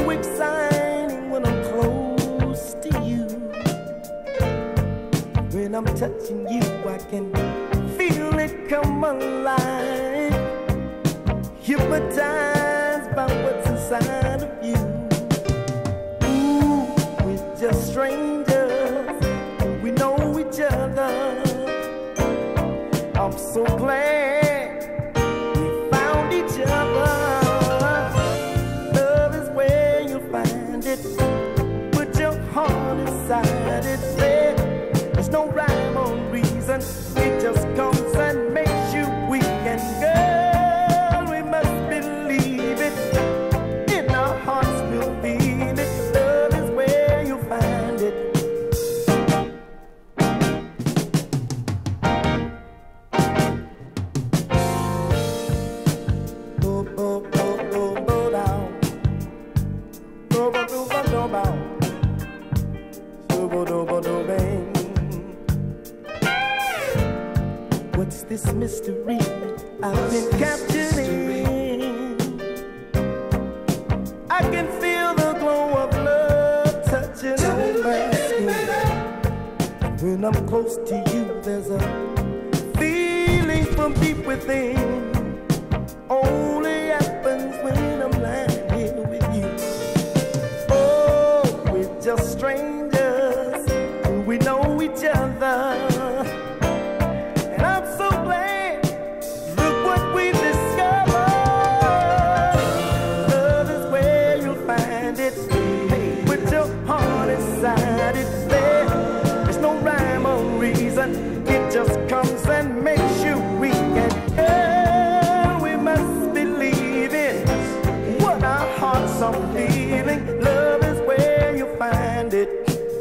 exciting when I'm close to you. When I'm touching you, I can feel it come alive. Hypnotized by what's inside of you. Ooh, we're just strangers, we know each other. I'm so glad we found each other. Love is where you'll find it. Put your heart inside it. There's no rhyme or reason. It just comes and makes you weak. And girl, we must believe it. In our hearts we'll feel it. Love is where you'll find it. Go, go, go, go, go down. Go, go, go, go, go down. Go, go, go, go, go, bang. What's this mystery I've been captured in? I can feel the glow of love touching on my skin. When I'm close to you, there's a feeling from deep within. Only happens when I'm lying here with you. Oh, we're just strangers, and we know each other. And I'm so glad, look what we discovered. Love is where you'll find it. Put your heart inside it. There's no rhyme or reason. It just comes and makes you weak. And girl, we must believe it. What our hearts are feeling. Love is where you'll find it.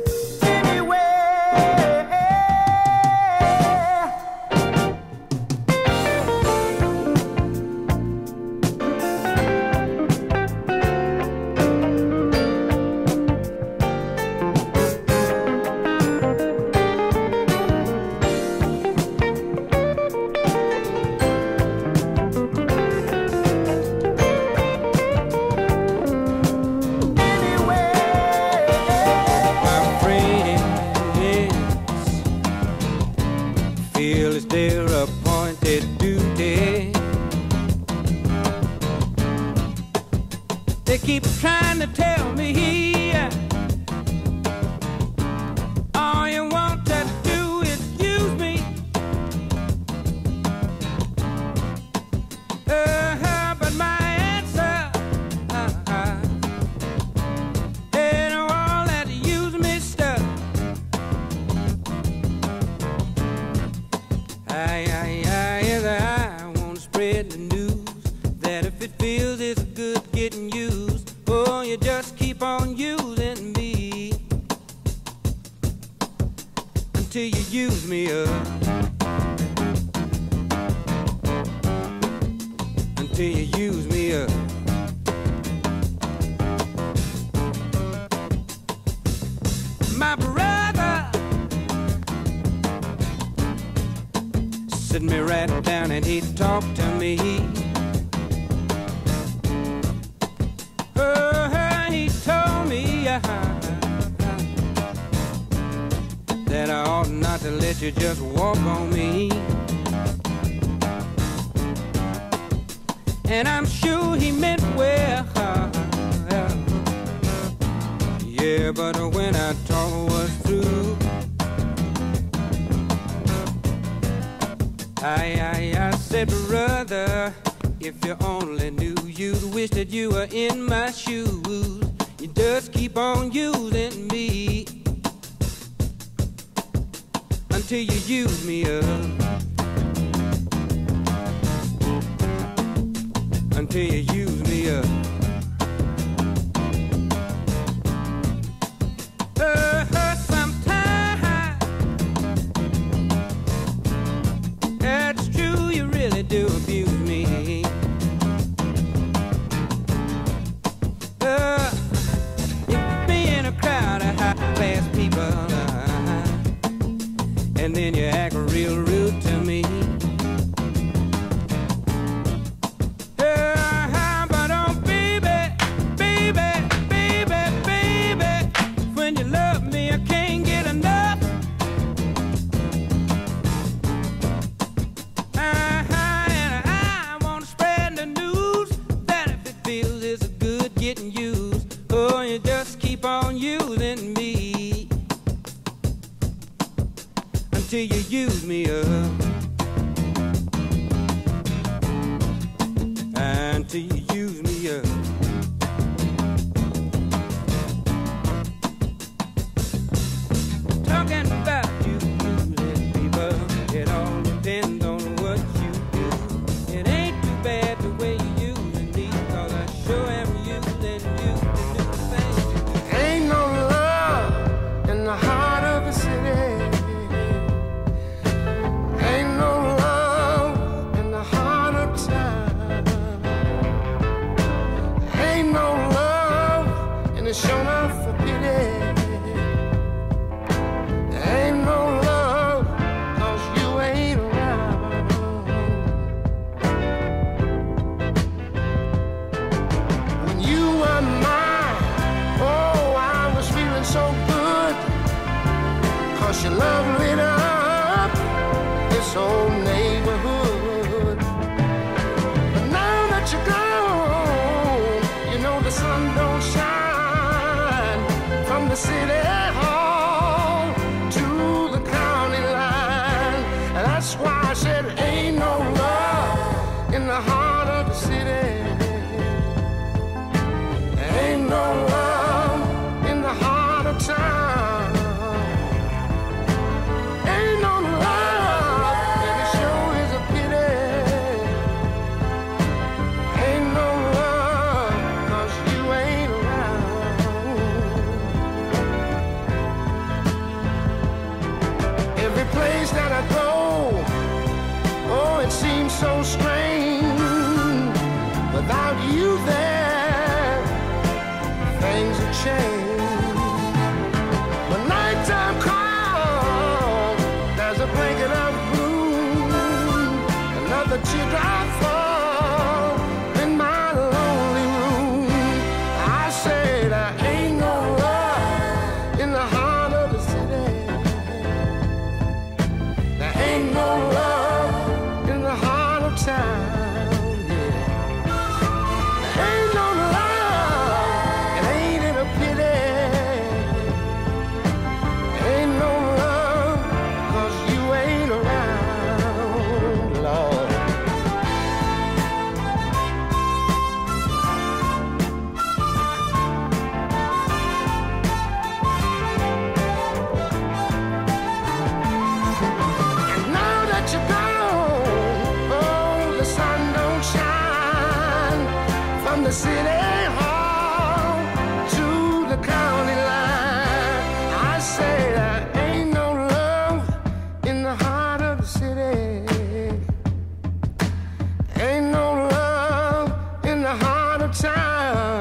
Feel it's their appointed duty. They keep trying to tell me all you want to do is use me. But my answer ain't all that use me stuff. I want to spread the news that if it feels it's good getting used, oh, you just keep on using me until you use me up. Until you use me up. My brother sit me right down and he talked to me. He told me that I ought not to let you just walk on me. And I'm sure he meant well. Yeah, but when our talk was through, I said, brother, if you only knew, you'd wish that you were in my shoes. You just keep on using me until you use me up. Until you use me up. Sometimes it's true, you really do abuse me. You be in a crowd of high-class people, and then you act real rude to me. But don't be getting used. Oh, you just keep on using me until you use me up. Until you use me up. Talking about you, people, it all depends on what you do. It ain't too bad the way you using me, 'cause I sure am using you to do the things you do. Ain't no love in the heart of the city. Ain't no love in the heart of town. Ain't no love in the show enough for pity. Ain't no love 'cause you ain't around. When you were mine, oh, I was feeling so good, 'cause your love lit up this whole neighborhood. But now that you're gone, you know the sun don't shine from the city hall to the county line. And that's why I said ain't no love in the heart of the city. Ain't no love in the heart of town. Ain't no love, and it sure is a pity. Ain't no love 'cause you ain't around. Every place that I go, oh, it seems so strange. Without you there, things have changed. When nighttime comes, there's a blanket of gloom. Another teardrop falls in my lonely room. I say there ain't no love in the heart of the city. There ain't no love in the heart of town. Ain't no love, and ain't it a pity? Ain't no love, 'cause you ain't around, Lord. And now that you're gone, oh, the sun don't shine from the city hall to the county line. I say there ain't no love in the heart of the city. Ain't no love in the heart of town.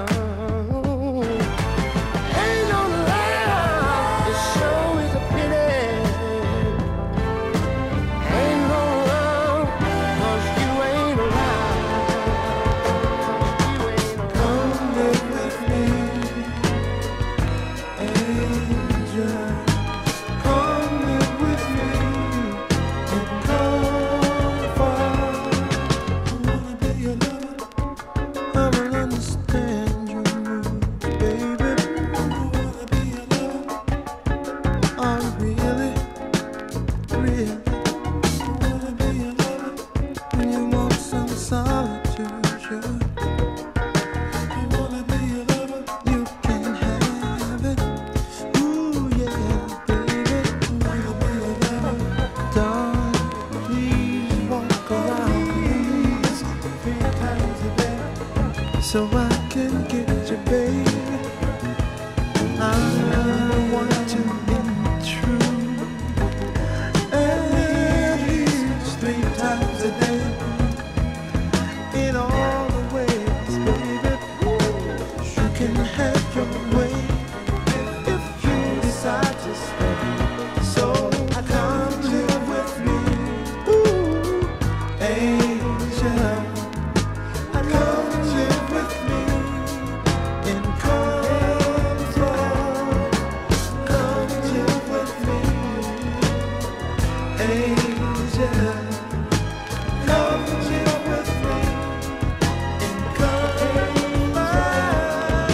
Ain't no love, it sure is a pity. Ain't no love 'cause you ain't around. You ain't around. Come live with me, angel. Come live with me in comfort. I wanna be your lover. I will understand your mood, baby. I wanna be your lover. I really, really wanna be your lover. When you want some solitude, sure. I wanna be your lover. You can have it. Ooh, yeah, baby. I wanna be your lover. Darling, please walk around me 3 times a day, so I can get you, baby. I want to intrude at least 3 times a day in all the ways, baby. You can have your way if you decide to stay. So come live with me, ooh, angel. Come live with me in comfort. Come live with me, angel. Come live with me in comfort.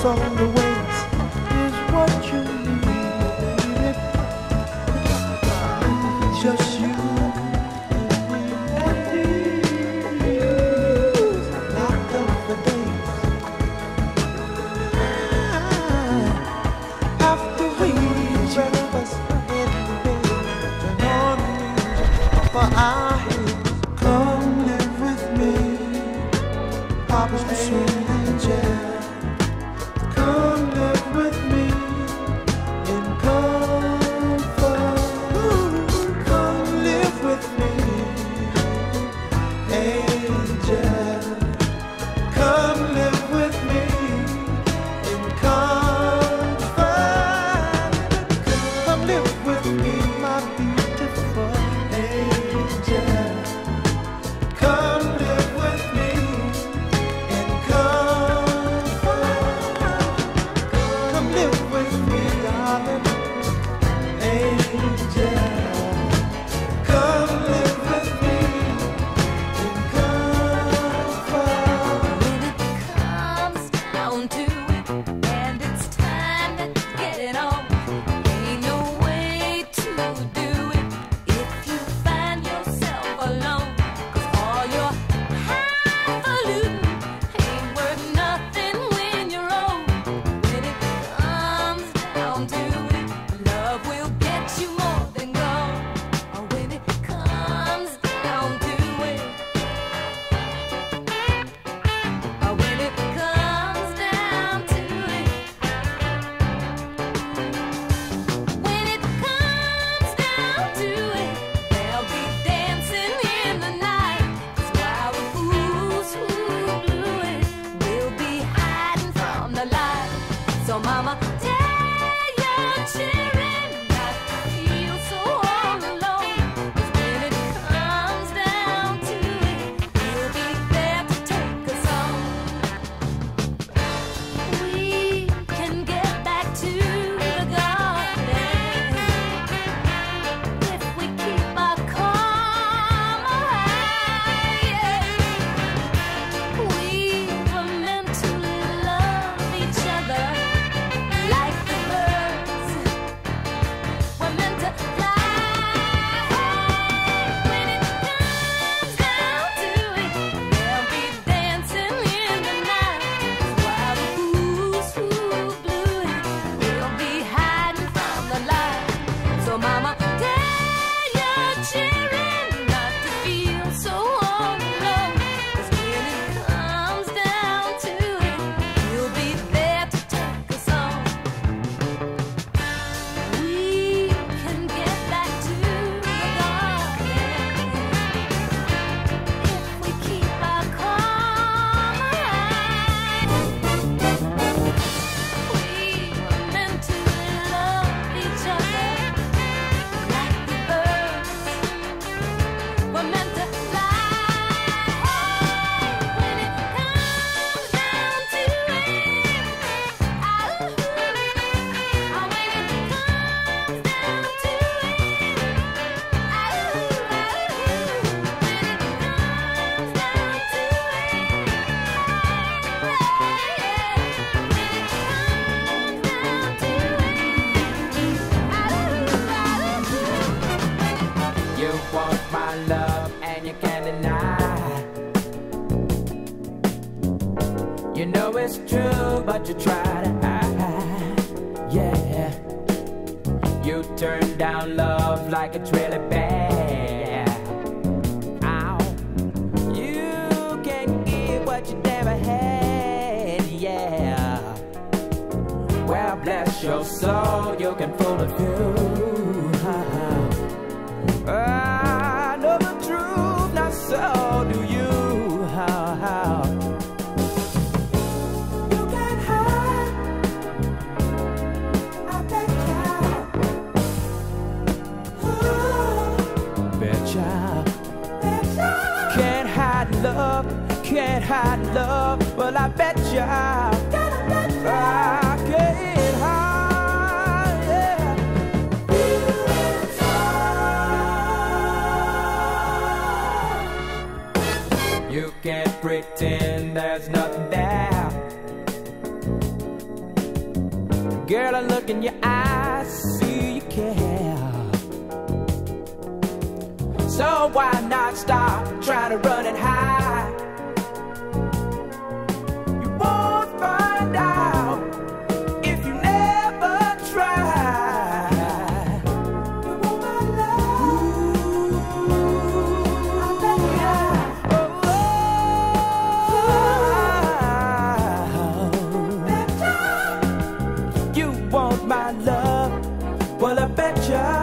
on the ways is what you need. Just you. Come live with me, Papa's the sweet angel. Come live with me in comfort. Come live with me, angel. Come live with me in comfort. Come live with me, my beautiful angel. Come live with me in comfort. Come live with me, darling, angel. Come live with me in comfort. When it comes down to it, and it's time to get it on, ain't no way to do it if you find yourself alone. 'Cause all your highfalutin ain't worth nothing when you're old. When it comes down to it, love will get you more than gold. Or when it comes down to it, or when it comes down to it, when it comes down to it, they'll be dancing in the night. 'Cause while the fools who blew it will be hiding from the light. So mama, tell your children not to feel so all alone. 'Cause when it comes down to it, we'll be there to take us home. We can get back to the garden if we keep our calm high. We were meant to love each other like the birds. We're meant to fly. When it comes down to it, they'll be dancing in the night. 'Cause while the fools who blew it will be hiding from the light. So mama, tell your children not to feel so all alone. 'Cause when it comes down to it, we'll be there to take us home. We can get back to the garden if we keep our calm high. We were meant to love each other like the birds. We're meant to fly. When it comes down to it, when it comes down to it, when it comes down to it, You want my love and you can't deny. You know it's true, but you try to hide. Yeah, you turn down love like it's really bad. Ow. You can't give what you never had. Yeah. Well, bless your soul, you can fool a few. I know the truth, not so do you. You can't hide, I bet ya. Betcha. Can't hide love, can't hide love. Well, I bet ya. I can't hide, yeah. You can't pretend there's nothing there. Girl, I look in your eyes, see you care. So why not stop, try to run and hide? You won't find out if you never try. You want my love? I'll let you have. You want my love? Well, I betcha.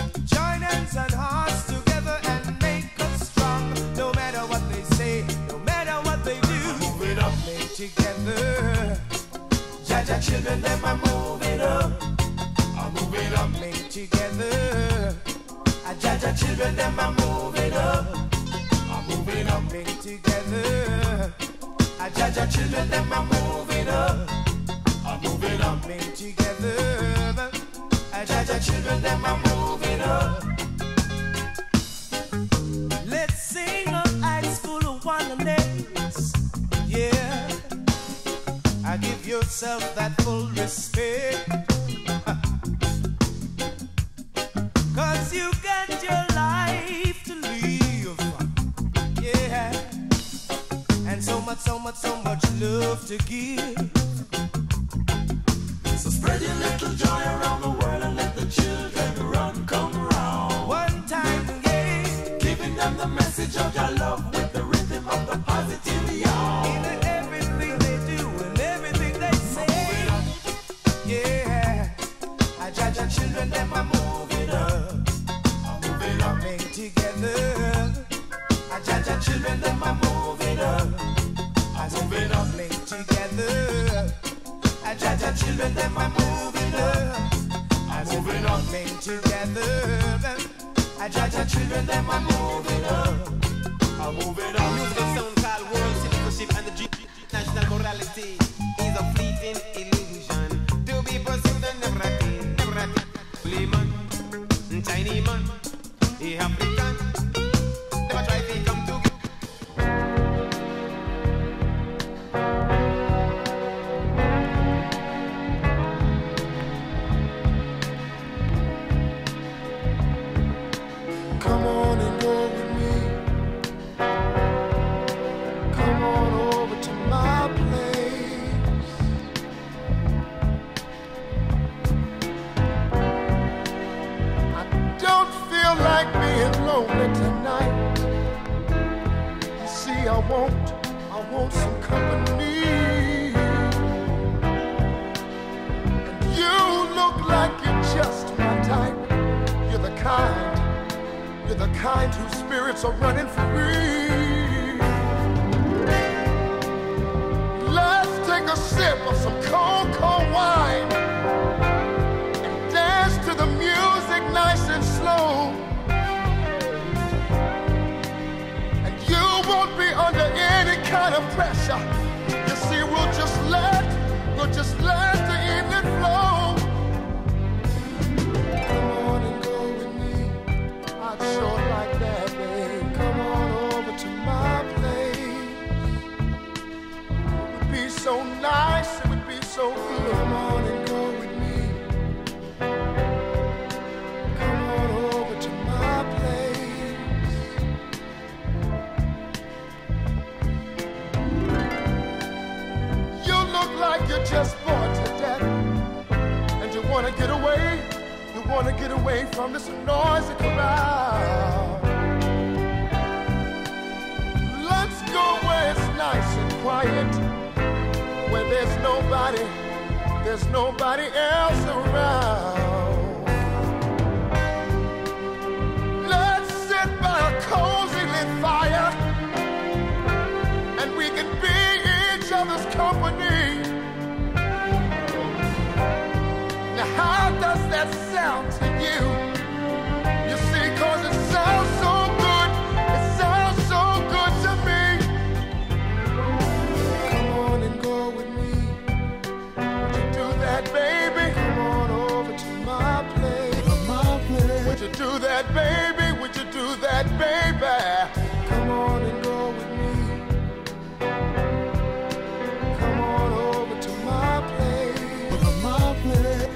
Join hands and hearts together and make us strong. No matter what they say, no matter children, them are moving up. Are moving up, being together. Jaja children, them are moving up. Are moving up, being together. Jaja children, them are moving up. Let's sing a high school holidays. Yeah, I give yourself that full respect. 'Cause you got your life to live. Yeah, and so much love to give. So spread your little joy around the world and let the children come around. One time, yeah, giving them the message of your love with the rhythm of the positive y'all. In everything they do and everything they say. Yeah, I judge our children, them are moving up. Moving up, being together. I judge our children, them are moving up. Moving up, being together. I judge our children, them are moving up. Moving up, being together. I judge our children, them are moving up. Moving up. Musical sound called world citizenship and the national morality is a fleeting illusion to be pursued and never attained. Never attained. Bully man, Chinese man, the African, never try to come together. Come on and go with me. Come on over to my place. I don't feel like being lonely tonight. You see, I want some company. And you look like you're just my type. You're the kind whose spirits are running free. Let's take a sip of some cold, cold wine and dance to the music nice and slow. And you won't be under any kind of pressure. You see, we'll just let the evening flow. Come on and go with me. I'd sure like that, babe. Come on over to my place. It would be so nice, it would be so good. Come on and go with me. Come on over to my place. You look like you're just bored to death, and you wanna get away. You wanna get away from this noisy crowd. Let's go where it's nice and quiet, where there's nobody else around. Let's sit by a cozy lit fire, and we can be each other's company. Now how does that sound to you? You see, 'cause it sounds so good. It sounds so good to me. Come on and go with me. Would you do that, baby? Come on over to my place. Would you do that, baby? Would you do that, baby? Come on and go with me. Come on over to my place. My place.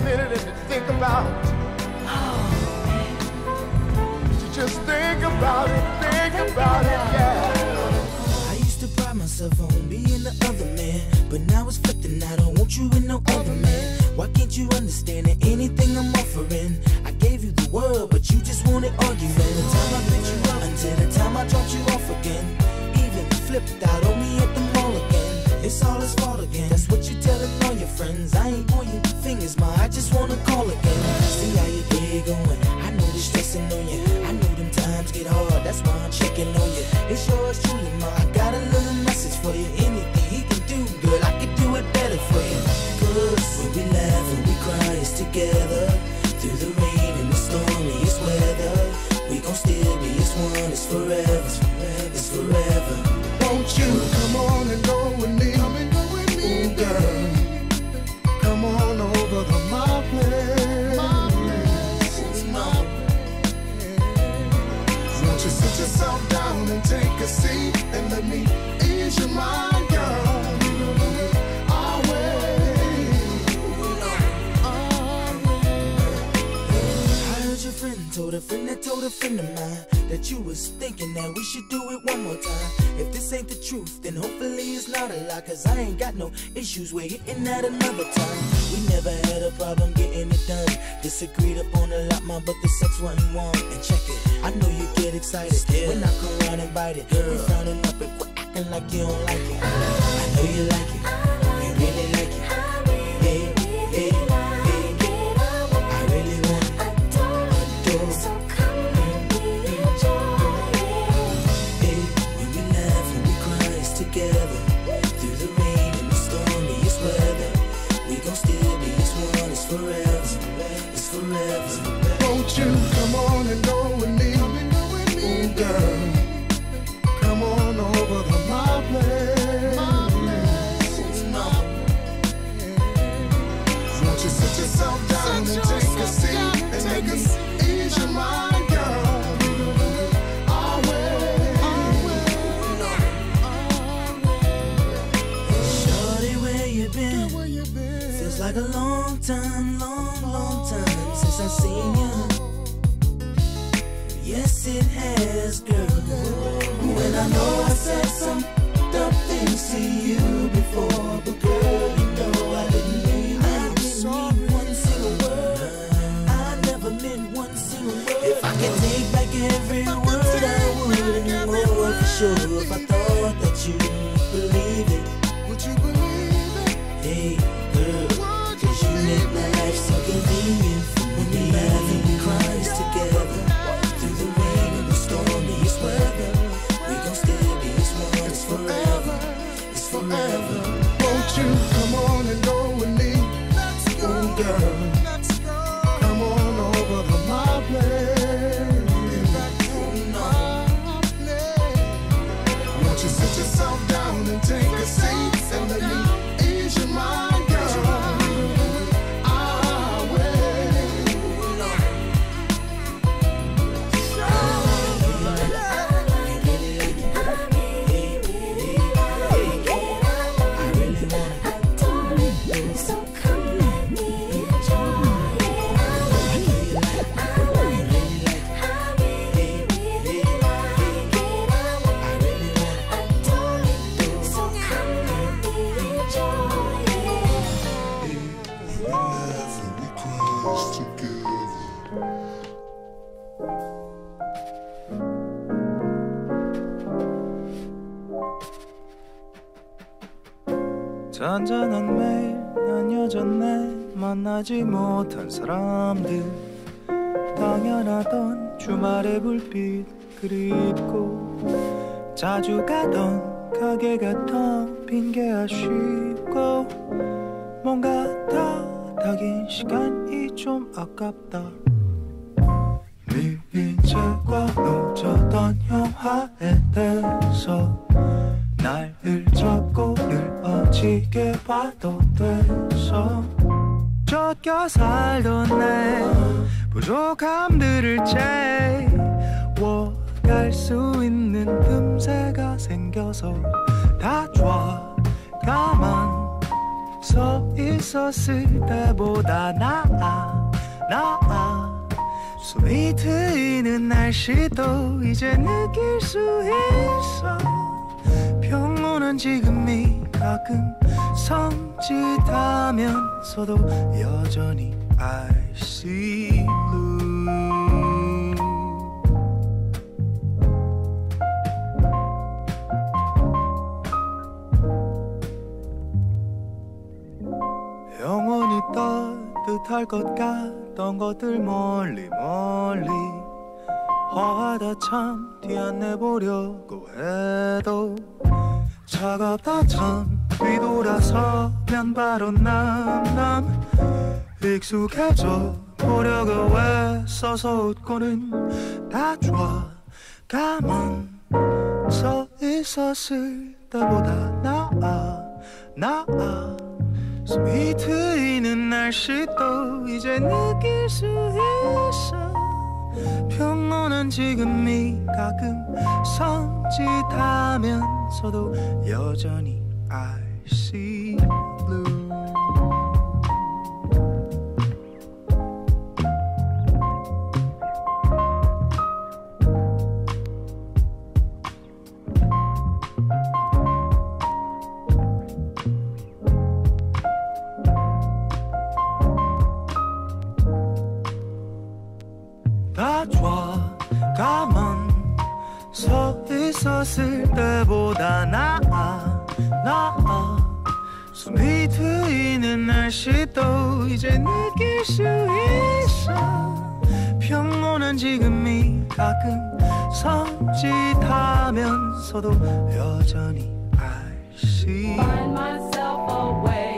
minute and to think about it. To just think about it, yeah. I used to pride myself on being the other man, but now it's flipped and I don't want you with no other man. Why can't you understand that anything I'm offering? I gave you the world, but you just wanted argument. From the time I picked you up until the time I dropped you off again. Even flipped out on me at the mall again. It's all his fault again. That's what you telling all your friends. I ain't pointing fingers, ma, I just wanna call again. See how your day going. I know the stressing on you. I know them times get hard. That's why I'm checking on you. It's yours truly, ma. I got a little message for you. Anything he can do, girl, I can do it better for you. Cause when we laugh and we cry, it's together. Through the rain and the stormiest weather, we gon' still be as one. It's forever, it's forever. Won't you come on and go with me? Ooh, girl, come on over to my place. Won't you sit yourself down and take a seat and let me ease your mind, girl? Our way. I heard your friend told a friend that told a friend of mine that you was thinking that we should do it one more time. If this ain't the truth, then hopefully it's not a lie. Cause I ain't got no issues with hitting that another time. We never had a problem getting it done. Disagreed upon a lot, ma, but the sex wasn't one. And check it, I know you get excited when I come round and bite it. Girl, we frowning up and quit acting like you don't like it. I know you like it, you really like it. Hey, hey, hey, I really want it. Adore. So come let me enjoy it. Hey, when we laugh and we cry, it's together. Through the rain and the stormiest weather, we gon' still be as one. It's forever, it's forever. Won't you come on and go with me? Ooh, girl, come on over to my place. Won't you sit yourself down and take a seat and let me ease your mind, girl? Our way. Shorty, where you been? Feels like a long time, long time since I seen you. Yes, it has, girl. When I know I said some dumb things to you before, but girl, you know I didn't mean one single word. I never meant one single word. If I could take back every word, I would. And more for sure if I thought that you believe it. Would you believe it? Hey, girl, cause you make my life so convenient for me. When we laugh and we cry, it's together. Through the rain and the stormiest weather, we gon' still be as one. It's forever, it's forever. Won't you come on and go with me? Ooh, girl, come on over to my place. Won't you sit yourself down and take a seat and let me ease your mind, girl? Our way. So come let me enjoy it. I really like it. Adore it. So come let me enjoy it. We laugh and we cry together. 잔잔한 매일 난 여전해 만나지 못한 사람들 당연하던 주말의 불빛 그립고 자주 가던 가게가 텅 빈 게 아쉽고 뭔가 다긴 시간이 좀 아깝다 밀린 책과 놓쳤던 영화에 대해서 날 흘적고 늘어지게 봐도 돼서 쫓겨 살던 내 부족함들을 채워갈 수 있는 틈새가 생겨서 다 좋아 가만 서 있었을 때보다 나아 숨이 트이는 날씨도 이제 느낄 수 있어 평온한 지금이 가끔 섬찟하면서도 여전히 I see blue 영원히 따뜻할 것 같던 것들 멀리 허하다 참 티 안 내보려고 해도 차갑다 참 뒤돌아서면 바로 남 익숙해져 보려고 애써서 웃고는 다 좋아 가만 서 있었을 때보다 나아 숨이 트이는 날씨도 이제 느낄 수 있어 평온한 지금이 가끔 섬찟하면서도 여전히 I see blue 다 좋아 가만 서 있었을 때보다 나아 숨이 트이는 날씨도 이제 느낄 수 있어 평온한 지금이 가끔 섬찟하면서도 여전히 I see Find myself away